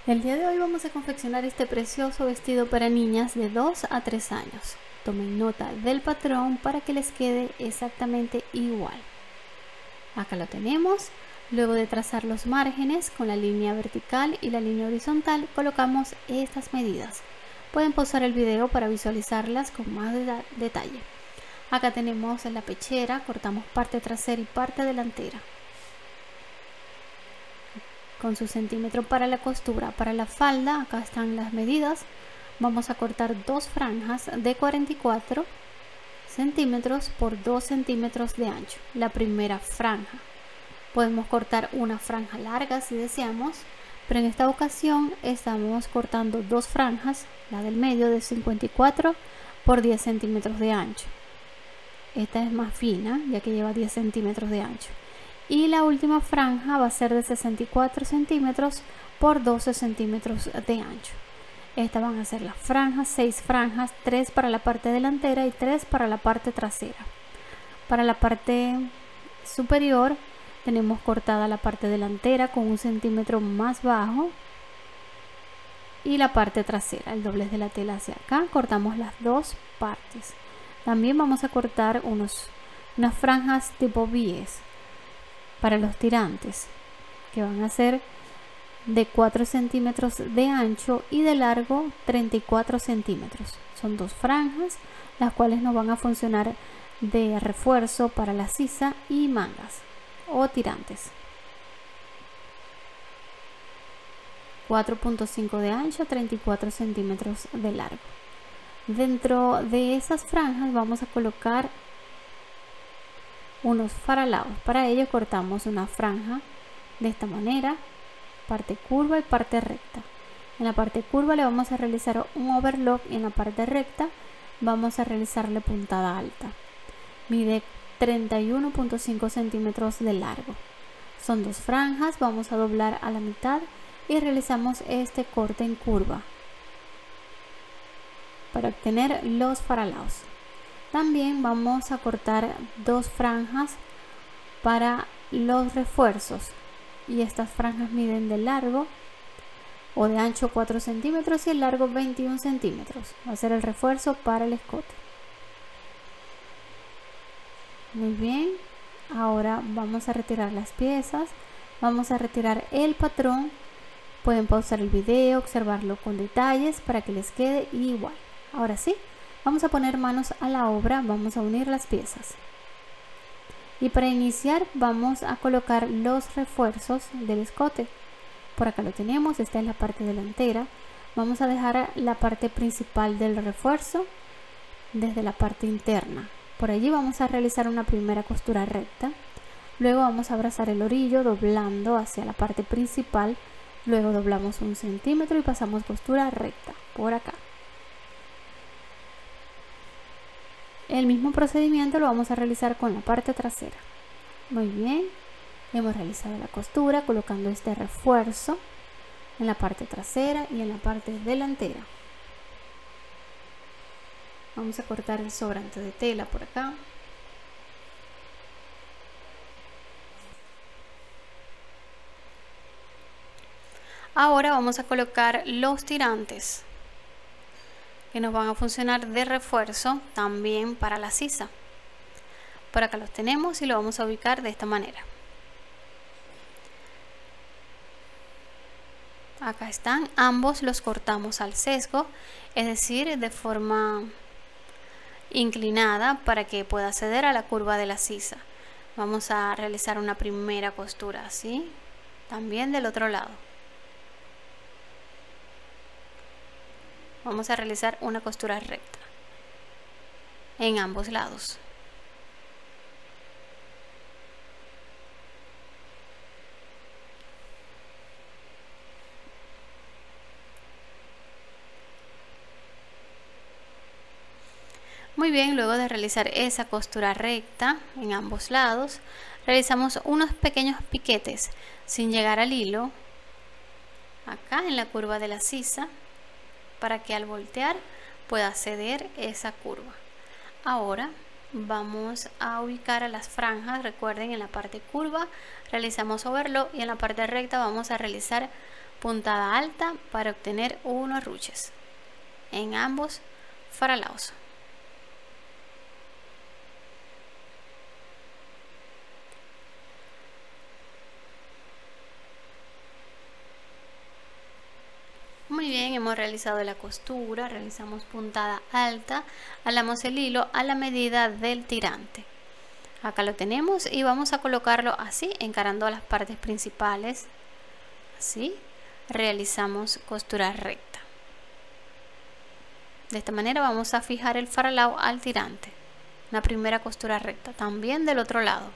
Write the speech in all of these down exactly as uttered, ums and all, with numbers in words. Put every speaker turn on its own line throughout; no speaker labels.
El día de hoy vamos a confeccionar este precioso vestido para niñas de dos a tres años. Tomen nota del patrón para que les quede exactamente igual. Acá lo tenemos. Luego de trazar los márgenes con la línea vertical y la línea horizontal, colocamos estas medidas. Pueden pausar el video para visualizarlas con más de detalle. Acá tenemos la pechera, cortamos parte trasera y parte delantera. Con su centímetro para la costura. Para la falda, acá están las medidas. Vamos a cortar dos franjas de cuarenta y cuatro centímetros por dos centímetros de ancho. La primera franja. Podemos cortar una franja larga si deseamos, pero en esta ocasión estamos cortando dos franjas, la del medio de cincuenta y cuatro por diez centímetros de ancho. Esta es más fina, ya que lleva diez centímetros de ancho. Y la última franja va a ser de sesenta y cuatro centímetros por doce centímetros de ancho. Estas van a ser las franjas, seis franjas, tres para la parte delantera y tres para la parte trasera. Para la parte superior tenemos cortada la parte delantera con un centímetro más bajo y la parte trasera, el doblez de la tela hacia acá. Cortamos las dos partes. También vamos a cortar unos, unas franjas tipo bies para los tirantes, que van a ser de cuatro centímetros de ancho y de largo treinta y cuatro centímetros. Son dos franjas, las cuales nos van a funcionar de refuerzo para la sisa y mangas o tirantes. cuatro punto cinco de ancho, treinta y cuatro centímetros de largo. Dentro de esas franjas vamos a colocar unos faralados. Para ello cortamos una franja de esta manera, parte curva y parte recta. En la parte curva le vamos a realizar un overlock y en la parte recta vamos a realizarle puntada alta. Mide treinta y uno punto cinco centímetros de largo. Son dos franjas, vamos a doblar a la mitad y realizamos este corte en curva para obtener los faralados. También vamos a cortar dos franjas para los refuerzos y estas franjas miden de largo o de ancho cuatro centímetros y el largo veintiún centímetros. Va a ser el refuerzo para el escote. Muy bien, ahora vamos a retirar las piezas, vamos a retirar el patrón. Pueden pausar el video, observarlo con detalles para que les quede igual. Ahora sí, vamos a poner manos a la obra, vamos a unir las piezas. Y para iniciar vamos a colocar los refuerzos del escote. Por acá lo tenemos, esta es la parte delantera. Vamos a dejar la parte principal del refuerzo desde la parte interna. Por allí vamos a realizar una primera costura recta. Luego vamos a abrazar el orillo doblando hacia la parte principal. Luego doblamos un centímetro y pasamos costura recta por acá. El mismo procedimiento lo vamos a realizar con la parte trasera. Muy bien, hemos realizado la costura colocando este refuerzo en la parte trasera y en la parte delantera. Vamos a cortar el sobrante de tela por acá. Ahora vamos a colocar los tirantes que nos van a funcionar de refuerzo también para la sisa. Por acá los tenemos y lo vamos a ubicar de esta manera. Acá están, ambos los cortamos al sesgo, es decir, de forma inclinada para que pueda acceder a la curva de la sisa. Vamos a realizar una primera costura así, también del otro lado. Vamos a realizar una costura recta en ambos lados. Muy bien, luego de realizar esa costura recta en ambos lados, realizamos unos pequeños piquetes sin llegar al hilo, acá en la curva de la sisa, para que al voltear pueda ceder esa curva. Ahora vamos a ubicar a las franjas. Recuerden, en la parte curva realizamos overlock y en la parte recta vamos a realizar puntada alta para obtener unos ruches en ambos faralaos. Muy bien, hemos realizado la costura, realizamos puntada alta, alamos el hilo a la medida del tirante. Acá lo tenemos y vamos a colocarlo así, encarando las partes principales. Así, realizamos costura recta. De esta manera vamos a fijar el faralao al tirante. Una primera costura recta, también del otro lado.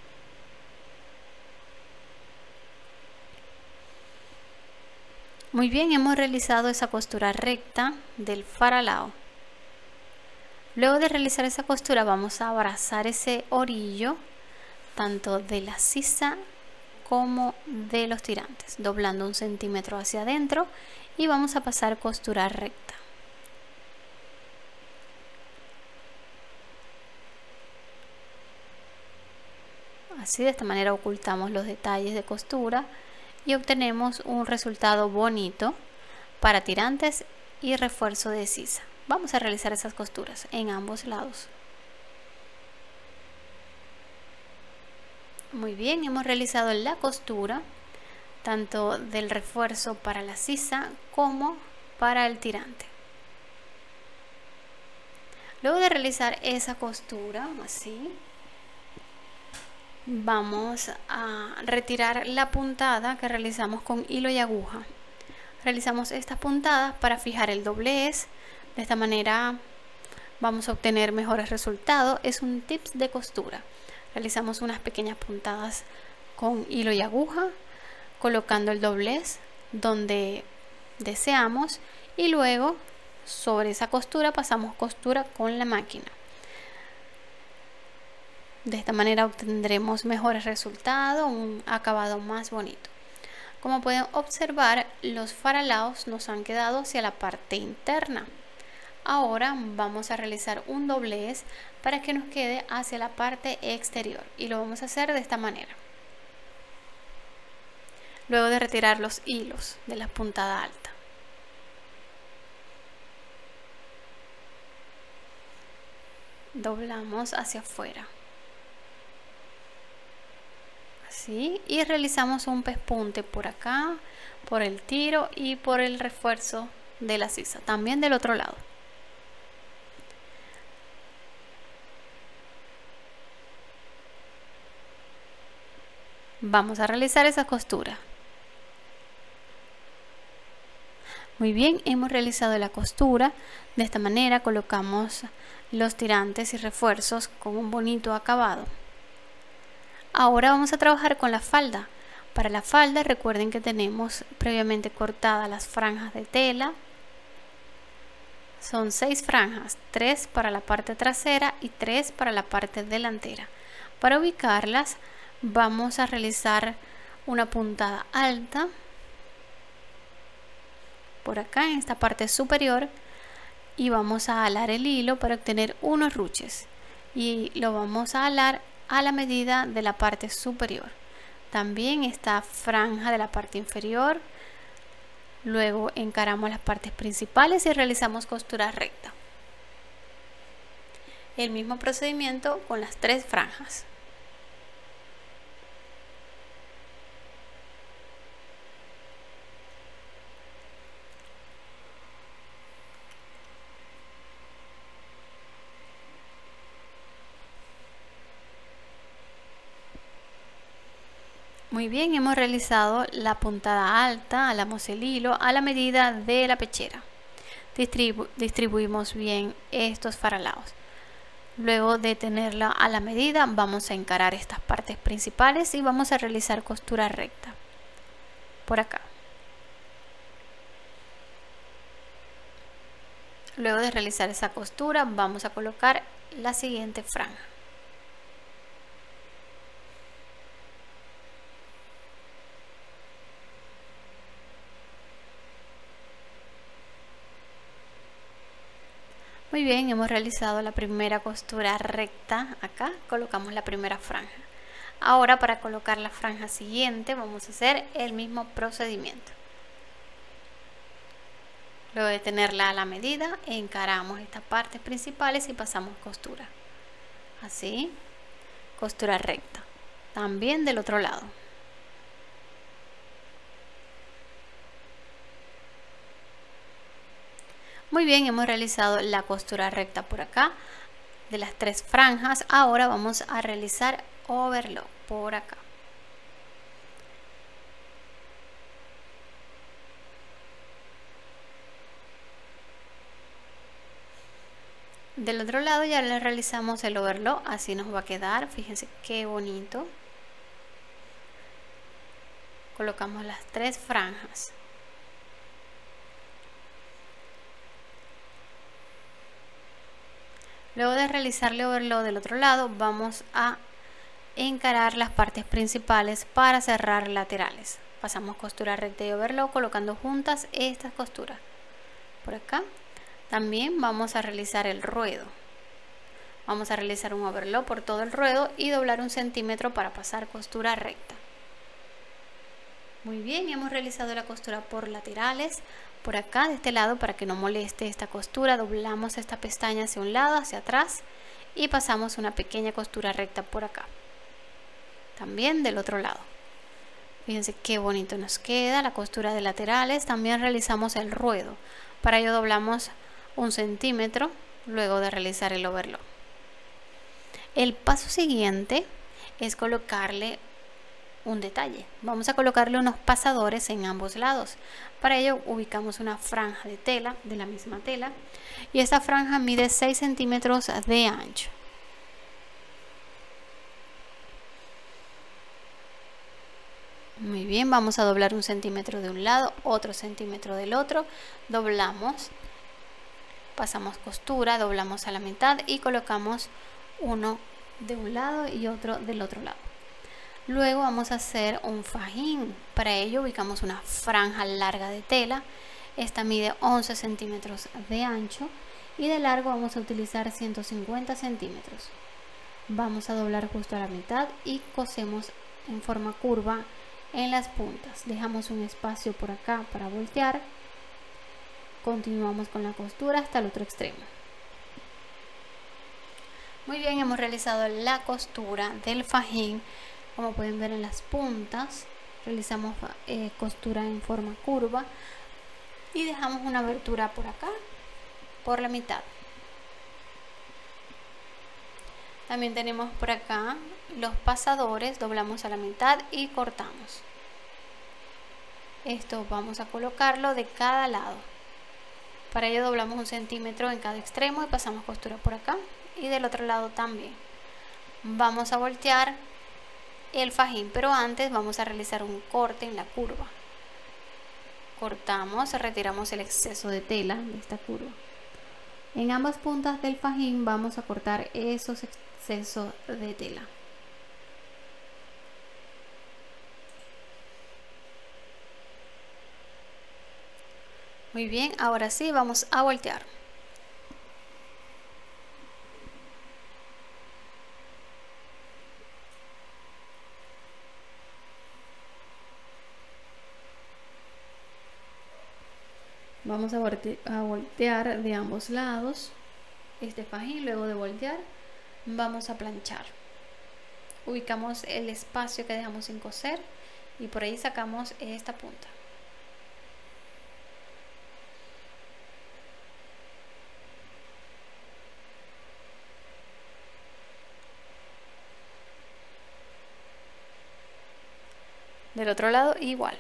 Muy bien, hemos realizado esa costura recta del faralao. Luego de realizar esa costura vamos a abrazar ese orillo tanto de la sisa como de los tirantes, doblando un centímetro hacia adentro y vamos a pasar costura recta. Así, de esta manera ocultamos los detalles de costura y obtenemos un resultado bonito para tirantes y refuerzo de sisa. Vamos a realizar esas costuras en ambos lados. Muy bien, hemos realizado la costura tanto del refuerzo para la sisa como para el tirante. Luego de realizar esa costura así, vamos a retirar la puntada que realizamos con hilo y aguja. Realizamos estas puntadas para fijar el doblez. De esta manera vamos a obtener mejores resultados. Es un tips de costura. Realizamos unas pequeñas puntadas con hilo y aguja, colocando el doblez donde deseamos y luego sobre esa costura pasamos costura con la máquina. De esta manera obtendremos mejores resultados, un acabado más bonito. Como pueden observar, los faralaos nos han quedado hacia la parte interna. Ahora vamos a realizar un doblez para que nos quede hacia la parte exterior y lo vamos a hacer de esta manera. Luego de retirar los hilos de la puntada alta. Doblamos hacia afuera. Así, y realizamos un pespunte por acá, por el tiro y por el refuerzo de la sisa, también del otro lado. Vamos a realizar esa costura. Muy bien, hemos realizado la costura. De esta manera colocamos los tirantes y refuerzos con un bonito acabado. Ahora vamos a trabajar con la falda. Para la falda recuerden que tenemos previamente cortadas las franjas de tela. Son seis franjas, tres para la parte trasera y tres para la parte delantera. Para ubicarlas vamos a realizar una puntada alta por acá en esta parte superior y vamos a alar el hilo para obtener unos ruches y lo vamos a alar a la medida de la parte superior. También esta franja de la parte inferior. Luego encaramos las partes principales y realizamos costura recta. El mismo procedimiento con las tres franjas. Muy bien, hemos realizado la puntada alta, alamos el hilo a la medida de la pechera. Distribu distribuimos bien estos faralaos. Luego de tenerla a la medida, vamos a encarar estas partes principales y vamos a realizar costura recta por acá. Luego de realizar esa costura, vamos a colocar la siguiente franja. Muy bien, hemos realizado la primera costura recta acá, colocamos la primera franja. Ahora para colocar la franja siguiente vamos a hacer el mismo procedimiento. Luego de tenerla a la medida, encaramos estas partes principales y pasamos costura. Así, costura recta. También del otro lado. Muy bien, hemos realizado la costura recta por acá de las tres franjas. Ahora vamos a realizar overlock por acá. Del otro lado ya le realizamos el overlock, así nos va a quedar. Fíjense qué bonito. Colocamos las tres franjas. Luego de realizarle overlock del otro lado, vamos a encarar las partes principales para cerrar laterales. Pasamos costura recta y overlock colocando juntas estas costuras. Por acá también vamos a realizar el ruedo. Vamos a realizar un overlock por todo el ruedo y doblar un centímetro para pasar costura recta. Muy bien, hemos realizado la costura por laterales. Por acá de este lado, para que no moleste esta costura, doblamos esta pestaña hacia un lado, hacia atrás y pasamos una pequeña costura recta por acá. También del otro lado. Fíjense qué bonito nos queda la costura de laterales. También realizamos el ruedo. Para ello doblamos un centímetro luego de realizar el overlock. El paso siguiente es colocarle un detalle. Vamos a colocarle unos pasadores en ambos lados. Para ello ubicamos una franja de tela, de la misma tela, y esta franja mide seis centímetros de ancho. Muy bien, vamos a doblar un centímetro de un lado, otro centímetro del otro, doblamos, pasamos costura, doblamos a la mitad y colocamos uno de un lado y otro del otro lado. Luego vamos a hacer un fajín. Para ello ubicamos una franja larga de tela. Esta mide once centímetros de ancho y de largo vamos a utilizar ciento cincuenta centímetros. Vamos a doblar justo a la mitad y cosemos en forma curva en las puntas. Dejamos un espacio por acá para voltear. Continuamos con la costura hasta el otro extremo. Muy bien, hemos realizado la costura del fajín. Como pueden ver en las puntas, realizamos eh, costura en forma curva y dejamos una abertura por acá, por la mitad. También tenemos por acá los pasadores, doblamos a la mitad y cortamos. Esto vamos a colocarlo de cada lado. Para ello doblamos un centímetro en cada extremo y pasamos costura por acá y del otro lado también. Vamos a voltear el fajín, pero antes vamos a realizar un corte en la curva. Cortamos, retiramos el exceso de tela de esta curva. En ambas puntas del fajín vamos a cortar esos excesos de tela. Muy bien, ahora sí vamos a voltear. Vamos a, volte a voltear de ambos lados este fajín. Luego de voltear vamos a planchar. Ubicamos el espacio que dejamos sin coser y por ahí sacamos esta punta. Del otro lado igual.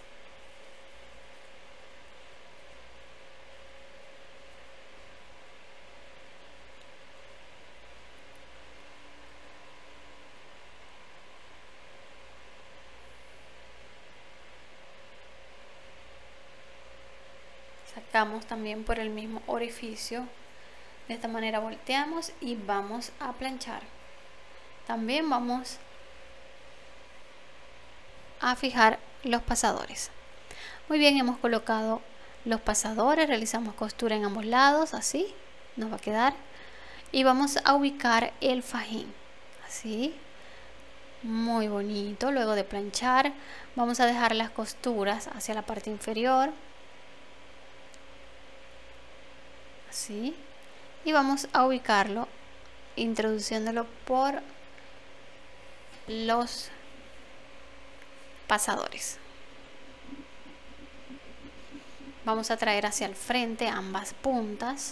Sacamos también por el mismo orificio. De esta manera volteamos y vamos a planchar. También vamos a fijar los pasadores. Muy bien, hemos colocado los pasadores, realizamos costura en ambos lados, así nos va a quedar, y vamos a ubicar el fajín, así, muy bonito. Luego de planchar vamos a dejar las costuras hacia la parte inferior así, y vamos a ubicarlo introduciéndolo por los pasadores. Vamos a traer hacia el frente ambas puntas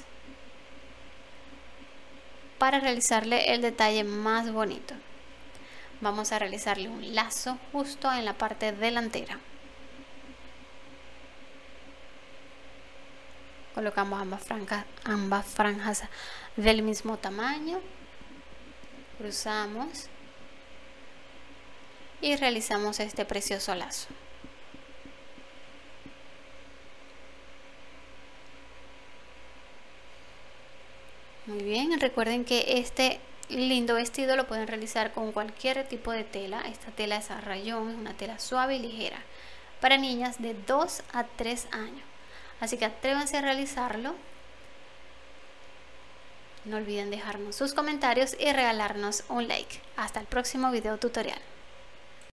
para realizarle el detalle más bonito. Vamos a realizarle un lazo justo en la parte delantera. Colocamos ambas franjas, ambas franjas del mismo tamaño, cruzamos y realizamos este precioso lazo. Muy bien, recuerden que este lindo vestido lo pueden realizar con cualquier tipo de tela. Esta tela es a rayón, es una tela suave y ligera para niñas de dos a tres años. Así que atrévanse a realizarlo. No olviden dejarnos sus comentarios y regalarnos un like. Hasta el próximo video tutorial.